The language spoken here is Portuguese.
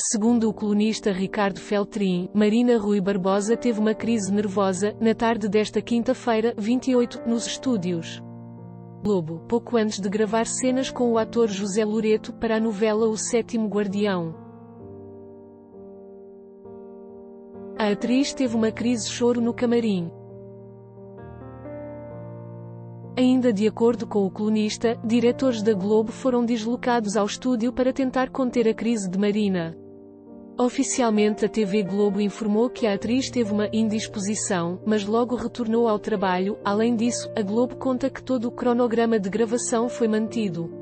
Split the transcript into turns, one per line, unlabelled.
Segundo o colunista Ricardo Feltrin, Marina Rui Barbosa teve uma crise nervosa, na tarde desta quinta-feira, 28, nos estúdios Globo, pouco antes de gravar cenas com o ator José Loreto para a novela O Sétimo Guardião. A atriz teve uma crise choro no camarim. Ainda de acordo com o colunista, diretores da Globo foram deslocados ao estúdio para tentar conter a crise de Marina. Oficialmente a TV Globo informou que a atriz teve uma indisposição, mas logo retornou ao trabalho. Além disso, a Globo conta que todo o cronograma de gravação foi mantido.